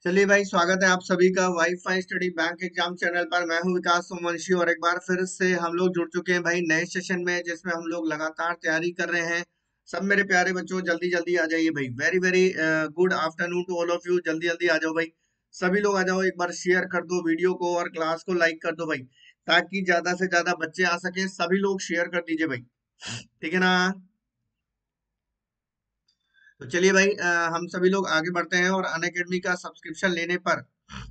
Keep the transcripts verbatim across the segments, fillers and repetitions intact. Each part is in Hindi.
चलिए भाई, स्वागत है आप सभी का wifi study bank exam channel पर। मैं हूं विकास सोमवंशी और एक बार फिर से हम लोग जुड़ चुके हैं भाई नए सेशन में, जिसमें हम लोग लगातार तैयारी कर रहे हैं। सब मेरे प्यारे बच्चों जल्दी जल्दी आ जाइए भाई। Very very good afternoon to all of you. जल्दी जल्दी आ जाओ भाई, सभी लोग आ जाओ। एक बार शेयर कर दो वीडियो को और क्लास को लाइक कर दो भाई, ताकि ज्यादा से ज्यादा बच्चे आ सके। सभी लोग शेयर कर दीजिए भाई, ठीक है ना। तो चलिए भाई, अ, हम सभी लोग आगे बढ़ते हैं। और अनअकैडमी का सब्सक्रिप्शन लेने पर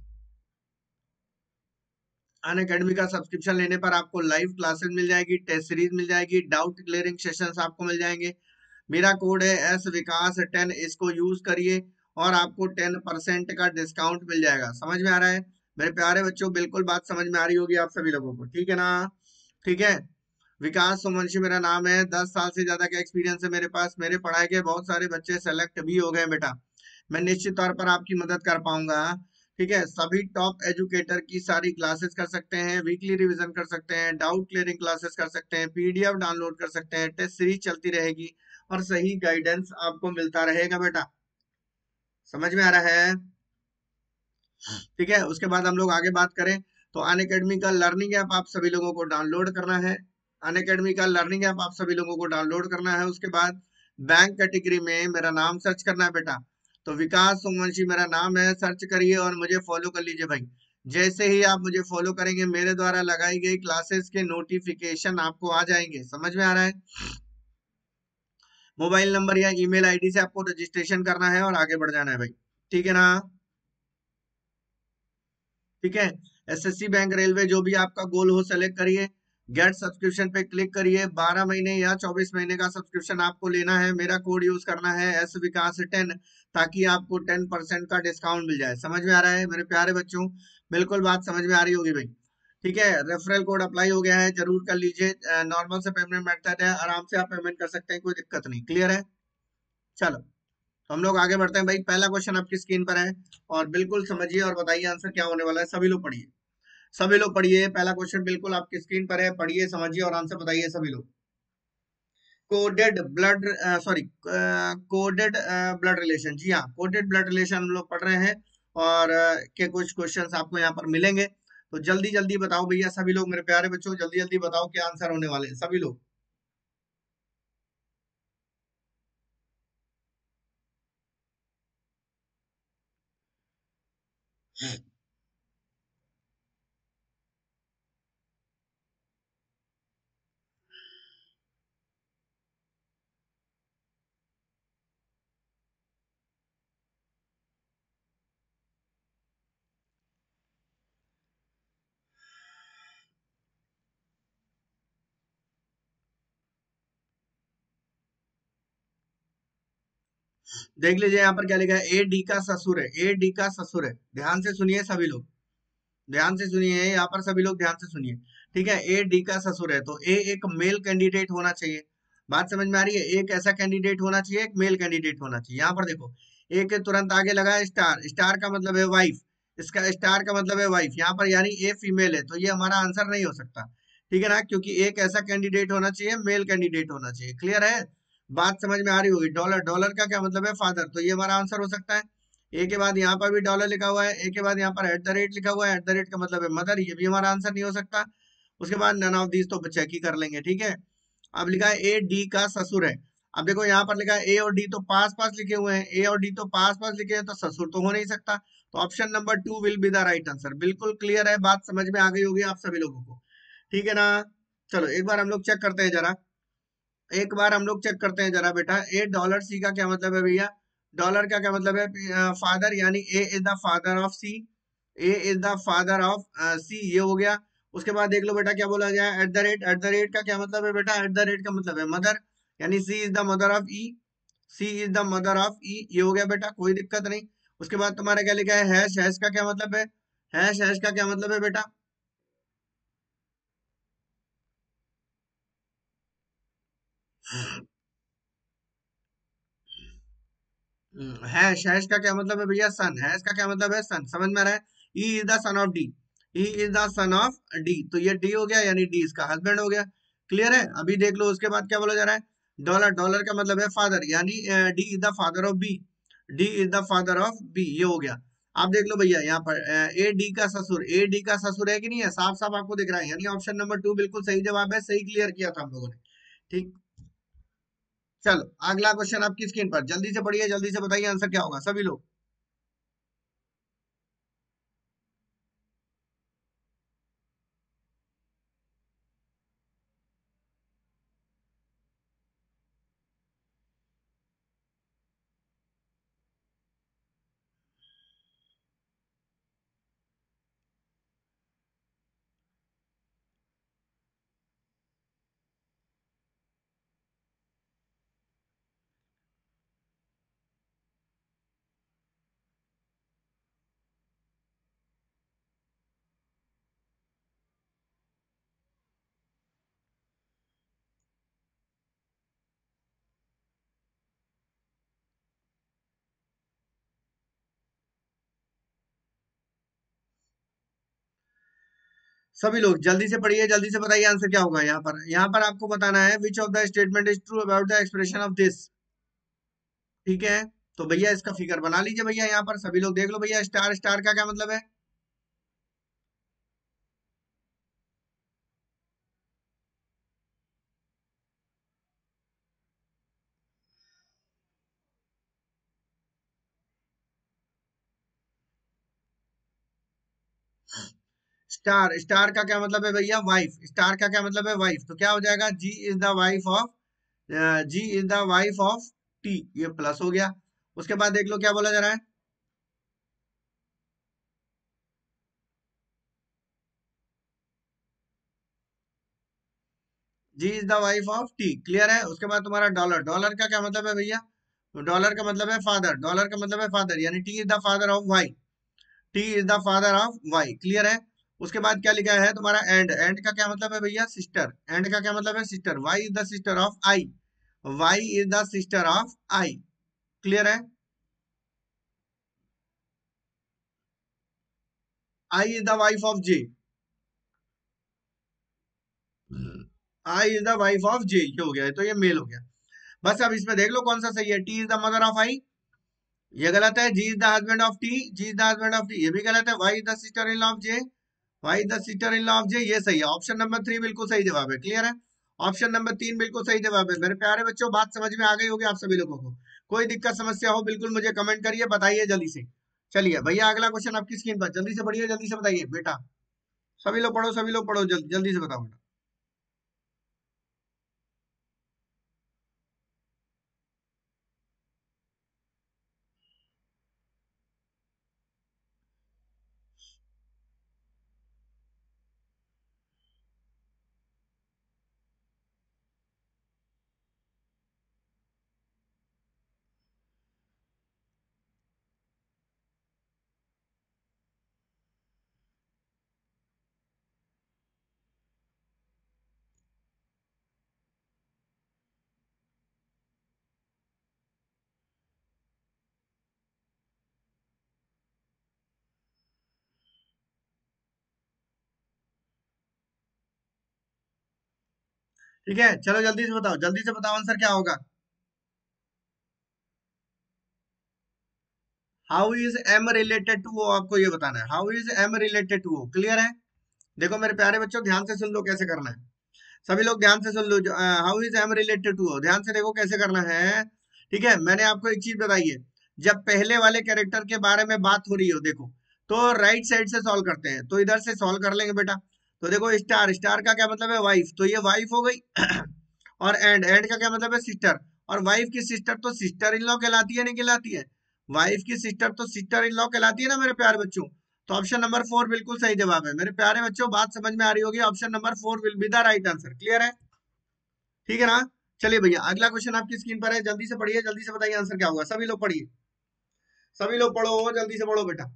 अन अकेडमी का सब्सक्रिप्शन लेने पर आपको लाइव क्लासेस मिल जाएगी, टेस्ट सीरीज मिल जाएगी, डाउट क्लियरिंग सेशंस आपको मिल जाएंगे। मेरा कोड है एस विकास टेन, इसको यूज करिए और आपको टेन परसेंट का डिस्काउंट मिल जाएगा। समझ में आ रहा है मेरे प्यारे बच्चों? बिल्कुल बात समझ में आ रही होगी आप सभी लोगों को, ठीक है ना। ठीक है, विकास सोमवंशी मेरा नाम है। दस साल से ज्यादा का एक्सपीरियंस है मेरे पास। मेरे पढ़ाई के बहुत सारे बच्चे सेलेक्ट भी हो गए बेटा। मैं निश्चित तौर पर आपकी मदद कर पाऊंगा। ठीक है, सभी टॉप एजुकेटर की सारी क्लासेस कर सकते हैं, वीकली रिवीजन कर सकते हैं, डाउट क्लियरिंग क्लासेस कर सकते हैं, पीडीएफ डाउनलोड कर सकते हैं, टेस्ट सीरीज चलती रहेगी और सही गाइडेंस आपको मिलता रहेगा बेटा। समझ में आ रहा है? ठीक है, उसके बाद हम लोग आगे बात करें तो अन अकेडमी का लर्निंग ऐप आप सभी लोगों को डाउनलोड करना है। अन अकेडमी का लर्निंग ऐप आप सभी लोगों को डाउनलोड करना है। उसके बाद बैंक कैटेगरी में मेरा नाम सर्च करना है बेटा। तो विकास सोमवंशी मेरा नाम है, सर्च करिए और मुझे फॉलो कर लीजिए भाई। जैसे ही आप मुझे फॉलो करेंगे, मेरे द्वारा लगाई गई क्लासेस के नोटिफिकेशन आपको आ जाएंगे। समझ में आ रहा है? मोबाइल नंबर या ईमेल आईडी से आपको रजिस्ट्रेशन करना है और आगे बढ़ जाना है भाई, ठीक है ना। ठीक है, एसएससी बैंक रेलवे जो भी आपका गोल हो सेलेक्ट करिए। गेट सब्सक्रिप्शन पे क्लिक करिए। बारह महीने या चौबीस महीने का सब्सक्रिप्शन आपको लेना है। मेरा कोड यूज करना है एस विकास टेन, ताकि आपको टेन परसेंट का डिस्काउंट मिल जाए। समझ में आ रहा है मेरे प्यारे बच्चों? बिल्कुल बात समझ में आ रही होगी भाई। ठीक है, रेफरल कोड अप्लाई हो गया है, जरूर कर लीजिए। नॉर्मल से पेमेंट मेथड है, आराम से आप पेमेंट कर सकते हैं, कोई दिक्कत नहीं। क्लियर है? चलो, तो हम लोग आगे बढ़ते हैं भाई। पहला क्वेश्चन आपकी स्क्रीन पर है और बिल्कुल समझिए और बताइए आंसर क्या होने वाला है। सभी लोग पढ़िए, सभी लोग पढ़िए। पहला क्वेश्चन बिल्कुल आपकी स्क्रीन पर है, पढ़िए, समझिए और आंसर बताइए सभी लोग। Coded blood, sorry, coded blood relation, जी हाँ, कोडेड ब्लड रिलेशन हम लोग पढ़ रहे हैं। और uh, के कुछ क्वेश्चंस आपको यहाँ पर मिलेंगे। तो जल्दी जल्दी बताओ भैया सभी लोग, मेरे प्यारे बच्चों जल्दी जल्दी बताओ क्या आंसर होने वाले हैं सभी लोग। देख लीजिए यहाँ पर क्या लिखा है। ए डी का ससुर है, ए डी का ससुर है। ध्यान से सुनिए सभी लोग, ध्यान से सुनिए, यहाँ पर सभी लोग ध्यान से सुनिए। ठीक है, ए डी का ससुर है तो ए एक मेल कैंडिडेट होना चाहिए। बात समझ में आ रही है? एक ऐसा कैंडिडेट होना चाहिए, एक मेल कैंडिडेट होना चाहिए। यहाँ पर देखो, ए के तुरंत आगे लगा है स्टार, स्टार का मतलब है वाइफ। इसका स्टार का मतलब है वाइफ, यहाँ पर यानी ए फीमेल है, तो ये हमारा आंसर नहीं हो सकता। ठीक है ना, क्योंकि एक ऐसा कैंडिडेट होना चाहिए, मेल कैंडिडेट होना चाहिए। क्लियर है? बात समझ में आ रही होगी। डॉलर, डॉलर का क्या मतलब है? फादर, तो ये हमारा आंसर हो सकता है। ए के बाद यहाँ पर भी डॉलर लिखा हुआ है, ए के बाद यहाँ पर एट द रेट लिखा हुआ है, एट द रेट का मतलब है मदर, ये भी हमारा आंसर नहीं हो सकता। उसके बाद नन ऑफ दीज तो चेक ही कर लेंगे। ठीक है, अब लिखा है ए डी का ससुर है। अब देखो यहाँ पर लिखा है ए और डी तो पास पास लिखे हुए हैं, ए और डी तो पास पास लिखे हैं, तो ससुर तो हो नहीं सकता। तो option number two will be the right answer. बिल्कुल क्लियर है, बात समझ में आ गई होगी आप सभी लोगों को, ठीक है ना। चलो एक बार हम लोग चेक करते हैं जरा, एक बार हम लोग चेक करते हैं जरा बेटा। ए डॉलर सी का क्या मतलब है भैया? डॉलर का क्या मतलब है? फादर, यानी A is the father of C, A is the father of C, ये हो गया। उसके बाद देख लो बेटा क्या बोला गया है, at the rate. At the rate का क्या मतलब है बेटा? एट द रेट का मतलब है मदर, यानी C is the mother of E, C is the mother of E, ये हो गया बेटा, कोई दिक्कत नहीं। उसके बाद तुम्हारा क्या लिखा है? हैश, हैश का क्या मतलब है? हैश, हैश का क्या मतलब है बेटा? हैश, हैश का क्या मतलब है भैया? सन, हैश का क्या मतलब है? सन। समझ में आ रहा है? E is the son of D, E is the son of D, तो ये डी हो गया, यानी डी इसका हस्बैंड हो गया। क्लियर है? अभी देख लो उसके बाद क्या बोला जा रहा है। डॉलर, डॉलर का मतलब है फादर, यानी D is the father of B, D is the father of B, ये हो गया। आप देख लो भैया यहाँ पर ए डी का ससुर, ए डी का ससुर है कि नहीं है, साफ साफ आपको दिख रहा है, यानी ऑप्शन नंबर टू बिल्कुल सही जवाब है, सही क्लियर किया था हम लोगों ने। ठीक, चलो अगला क्वेश्चन आपकी स्क्रीन पर, जल्दी से पढ़िए, जल्दी से बताइए आंसर क्या होगा सभी लोग। सभी लोग जल्दी से पढ़िए, जल्दी से बताइए आंसर क्या होगा। यहाँ पर यहाँ पर आपको बताना है which of the statement is true about the expression of this. ठीक है, तो भैया इसका फिगर बना लीजिए भैया, यहाँ पर सभी लोग देख लो भैया, स्टार स्टार का क्या मतलब है। स्टार, स्टार का क्या मतलब है भैया, वाइफ। स्टार का क्या मतलब है, वाइफ। तो क्या हो जाएगा, G is the wife of, G is the wife of T, ये प्लस हो गया। उसके बाद देख लो क्या बोला जा रहा है, G is the wife of T, clear है। उसके बाद तुम्हारा डॉलर, डॉलर का क्या मतलब है भैया, डॉलर का मतलब है फादर, डॉलर का मतलब है फादर, यानी T is the father of Y, T is the father of Y, clear है। उसके बाद क्या लिखा है तुम्हारा, एंड, एंड का क्या मतलब है भैया, सिस्टर, एंड का क्या मतलब है, sister, Y is the sister of I, Y is the sister of I, clear है। I is the wife of J, I is the wife of J, ये हो गया, तो ये मेल हो गया। बस अब इसमें देख लो कौन सा सही है, T is the mother of I, ये गलत है, G is the husband of T, G is the husband of T, ये भी गलत है, Y is the sister in law of J, Y the sister in law of J, ये सही है। ऑप्शन नंबर थ्री बिल्कुल सही जवाब है, क्लियर है। ऑप्शन नंबर तीन बिल्कुल सही जवाब है। मेरे प्यारे बच्चों, बात समझ में आ गई होगी आप सभी लोगों को। कोई दिक्कत समस्या हो बिल्कुल मुझे कमेंट करिए, बताइए जल्दी से। चलिए भैया अगला क्वेश्चन आपकी स्क्रीन पर, जल्दी से पढ़िए, जल्दी से बताइए बेटा, सभी लोग पढ़ो, सभी लोग पढ़ो, जल्दी जल्दी से बताओ बेटा। ठीक है, चलो जल्दी से बताओ, जल्दी से बताओ आंसर क्या होगा। How is M related to, वो आपको ये बताना है, how is M related to, clear है। देखो मेरे प्यारे बच्चों, ध्यान से सुन लो कैसे करना है, सभी लोग ध्यान से सुन लो। How is M related to, ध्यान से देखो कैसे करना है। ठीक है, मैंने आपको एक चीज बताई है, जब पहले वाले कैरेक्टर के बारे में बात हो रही हो, देखो तो राइट साइड से सॉल्व करते हैं, तो इधर से सॉल्व कर लेंगे बेटा। तो देखो स्टार, स्टार का क्या मतलब है, वाइफ, तो ये वाइफ हो गई। और एंड, एंड का क्या मतलब है, सिस्टर, और वाइफ की सिस्टर तो सिस्टर इन लॉ कहलाती है, नहीं कहलाती है, वाइफ की सिस्टर तो सिस्टर इन लॉ कहलाती है ना मेरे प्यारे बच्चों। तो ऑप्शन नंबर फोर बिल्कुल सही जवाब है मेरे प्यारे बच्चों, बात समझ में आ रही होगी, option number four will be the right answer, clear है। ठीक है ना। चलिए भैया अगला क्वेश्चन आपकी स्क्रीन पर है, जल्दी से पढ़िए, जल्दी से बताइए आंसर क्या होगा, सभी लोग पढ़िए, सभी लोग पढ़ो, जल्दी से पढ़ो बेटा।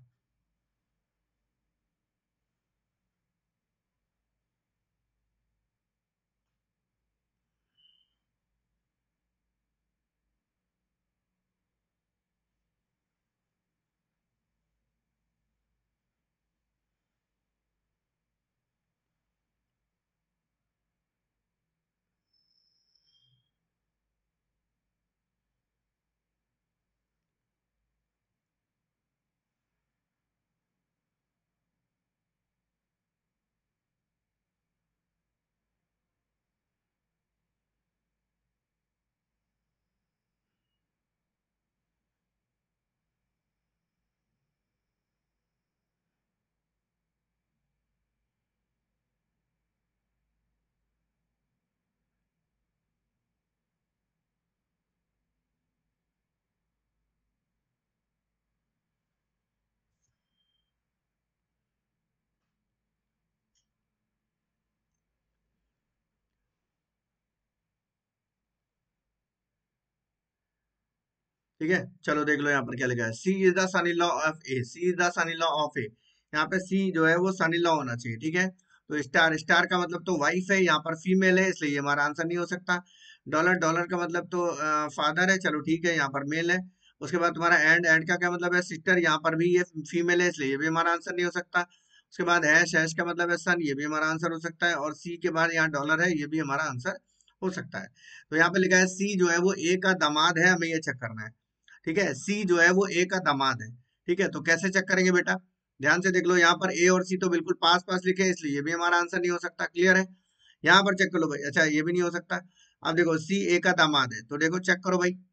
ठीक है, चलो देख लो यहाँ पर क्या लिखा है, C is the son in law of A, C is the son in law of A. यहाँ पे सी जो है वो सन इन लॉ होना चाहिए, ठीक है। तो स्टार, स्टार का मतलब तो वाइफ है, यहाँ पर फीमेल है, इसलिए ये हमारा आंसर नहीं हो सकता। डॉलर, डॉलर का मतलब तो फादर है, चलो ठीक है, यहाँ पर मेल है। उसके बाद तुम्हारा एंड, एंड का क्या मतलब है, सिस्टर, यहाँ पर भी ये फीमेल है, इसलिए ये भी हमारा आंसर नहीं हो सकता। उसके बाद हैश, हैश का मतलब है सन, ये भी हमारा आंसर हो सकता है। और सी के बाद यहाँ डॉलर है, ये भी हमारा आंसर हो सकता है। तो यहाँ पे लिखा है सी जो है वो ए का दामाद है, हमें ये चेक करना है। ठीक है, सी जो है वो ए का दामाद है। ठीक है, तो कैसे चेक करेंगे बेटा, ध्यान से देख लो, यहाँ पर ए और सी तो बिल्कुल पास पास लिखे हैं, इसलिए ये भी हमारा आंसर नहीं हो सकता। क्लियर है, यहाँ पर चेक कर लो भाई, अच्छा ये भी नहीं हो सकता। अब देखो सी ए का दामाद है, तो देखो चेक करो भाई,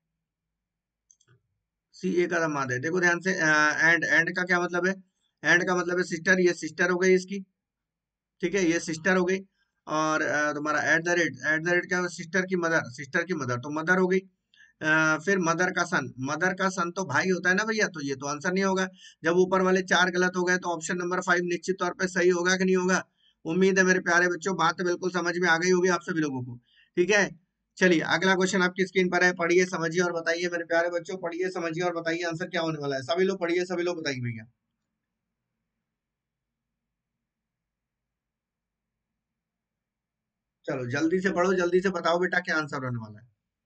सी ए का दामाद है, देखो ध्यान से। एंड, एंड का क्या मतलब है, एंड का मतलब है सिस्टर, ये सिस्टर हो गई इसकी। ठीक है, ये सिस्टर हो गई। और अ, तुम्हारा at the rate, at the rate क्या, सिस्टर की मदर, सिस्टर की मदर तो मदर हो गई। अ, फिर मदर का सन, मदर का सन तो भाई होता है ना भैया, तो ये तो आंसर नहीं होगा। जब ऊपर वाले चार गलत हो गए तो ऑप्शन नंबर फाइव निश्चित तौर पे सही होगा कि नहीं होगा। उम्मीद है मेरे प्यारे बच्चों, बात तो बिल्कुल समझ में आ गई होगी आप सभी लोगों को। ठीक है, चलिए अगला क्वेश्चन आपकी स्क्रीन पर है, पढ़िए समझिए और बताइए मेरे प्यारे बच्चों, पढ़िए समझिए और बताइए आंसर क्या होने वाला है। सभी लोग पढ़िए, सभी लोग बताइए भैया। चलो जल्दी से पढ़ो, जल्दी से बताओ बेटा क्या आंसर होने वाला है।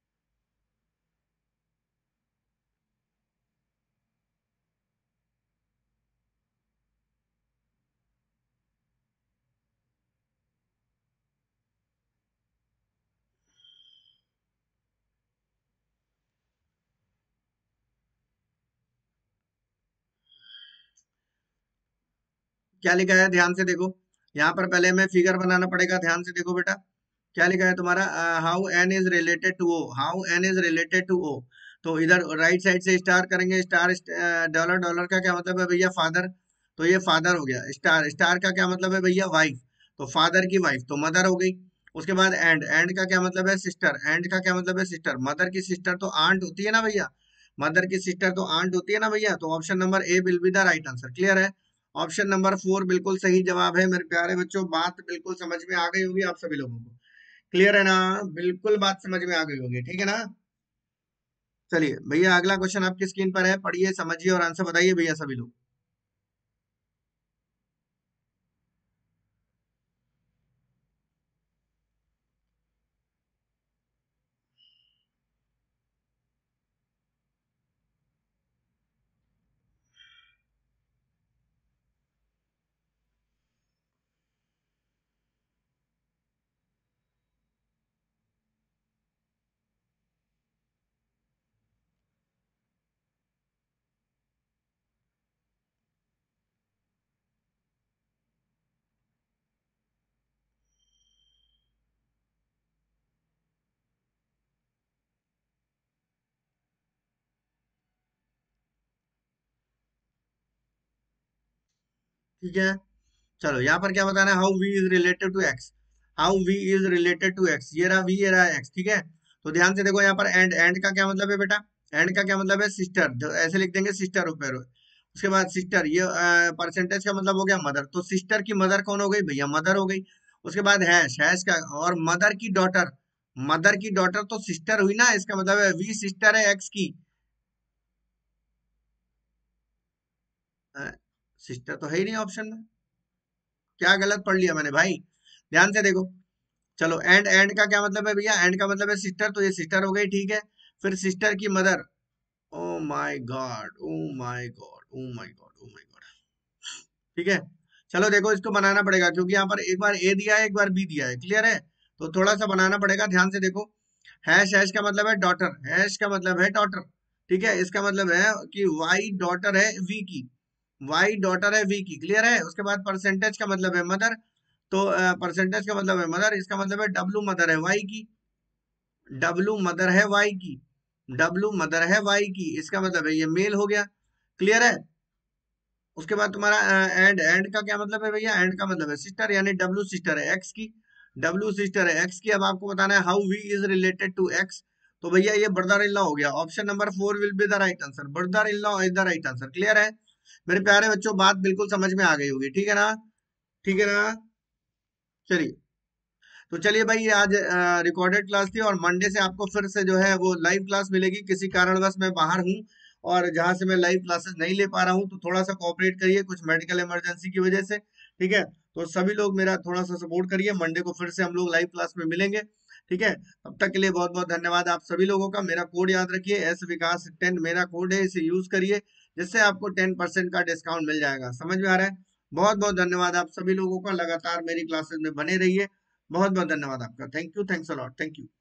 क्या लिखा है, ध्यान से देखो। यहाँ पर पहले हमें फिगर बनाना पड़ेगा, ध्यान से देखो बेटा। क्या लिखा है तुम्हारा, how N is related to O, how N is related to O. तो इधर राइट साइड से स्टार करेंगे, स्टार, डॉलर, डॉलर का क्या मतलब है भैया, फादर। तो ये फादर हो गया। स्टार, स्टार का क्या मतलब है भैया, वाइफ। तो फादर की वाइफ तो मदर हो गई। उसके बाद एंड, एंड का क्या मतलब है, सिस्टर, एंड का क्या मतलब है, सिस्टर। मदर की सिस्टर तो आंट होती है ना भैया, मदर की सिस्टर तो आंट होती है ना भैया। तो option number A will be the right answer. Clear है, ऑप्शन नंबर फोर बिल्कुल सही जवाब है मेरे प्यारे बच्चों। बात बिल्कुल समझ में आ गई होगी आप सभी लोगों को। क्लियर है ना, बिल्कुल बात समझ में आ गई होगी, ठीक है ना। चलिए भैया अगला क्वेश्चन आपकी स्क्रीन पर है, पढ़िए समझिए और आंसर बताइए भैया सभी लोग। ठीक है, चलो यहाँ पर क्या बताना है, how V is related to X, how V is related to X, ये रहा वी, ये रहा एक्स। ठीक है, तो ध्यान से देखो यहाँ पर एंड, एंड का क्या मतलब है बेटा, एंड का क्या मतलब है, सिस्टर, जो ऐसे लिख देंगे सिस्टर ऊपर। उसके बाद सिस्टर, ये परसेंटेज का मतलब हो गया मदर, तो सिस्टर की मदर कौन हो गई भैया, मदर हो गई। उसके बाद हैश, हैश का, और मदर की डॉटर, मदर की डॉटर तो सिस्टर हुई ना, इसका मतलब है वी सिस्टर है एक्स की। सिस्टर तो है ही नहीं ऑप्शन में, क्या गलत पढ़ लिया मैंने भाई, ध्यान से देखो। चलो एंड, एंड का क्या मतलब है भैया, एंड का मतलब है सिस्टर, तो ये सिस्टर हो गई। ठीक है, फिर सिस्टर की mother, oh my god, oh my god, oh my god, oh my god. ठीक है, चलो देखो इसको बनाना पड़ेगा, क्योंकि यहाँ पर एक बार ए दिया है, एक बार बी दिया है। क्लियर है, तो थोड़ा सा बनाना पड़ेगा, ध्यान से देखो। हैश, हैश का मतलब है डॉटर, हैश का मतलब है डॉटर। ठीक है, इसका मतलब है कि वाई डॉटर है वी की, वाई डॉटर है वी की। क्लियर है, उसके बाद परसेंटेज का मतलब है मदर, तो परसेंटेज का मतलब है मदर, इसका मतलब है डब्लू मदर है वाई की, डब्लू मदर है वाई की, डब्लू मदर है वाई की, इसका मतलब है ये मेल हो गया। क्लियर है, उसके बाद तुम्हारा एंड, एंड का क्या मतलब है भैया, एंड का मतलब है सिस्टर, यानी डब्लू सिस्टर है एक्स की, डब्लू सिस्टर है एक्स की। अब आपको बताना है how V is related to X. तो भैया ये ब्रदर इन लॉ हो गया, option number four will be the right answer, brother in law is the right answer. Clear है मेरे प्यारे बच्चों, बात बिल्कुल समझ में आ गई होगी, ठीक है ना, ठीक है ना। चलिए तो चलिए भाई, ये आज रिकॉर्डेड क्लास थी और मंडे से आपको फिर से जो है वो लाइव क्लास मिलेगी। किसी कारणवश मैं बाहर हूँ और जहां से मैं लाइव क्लासेस नहीं ले पा रहा हूँ, तो थोड़ा सा कोऑपरेट करिए, कुछ मेडिकल इमरजेंसी की वजह से। ठीक है, तो सभी लोग मेरा थोड़ा सा सपोर्ट करिए। मंडे को फिर से हम लोग लाइव क्लास में मिलेंगे। ठीक है, तब तक के लिए बहुत बहुत धन्यवाद आप सभी लोगों का। मेरा कोड याद रखिए, एस विकास टेन मेरा कोड है, इसे यूज करिए, जिससे आपको टेन परसेंट का डिस्काउंट मिल जाएगा। समझ में आ रहा है? बहुत बहुत धन्यवाद आप सभी लोगों का। लगातार मेरी क्लासेस में बने रहिए। बहुत बहुत धन्यवाद आपका। Thank you, thanks a lot, thank you.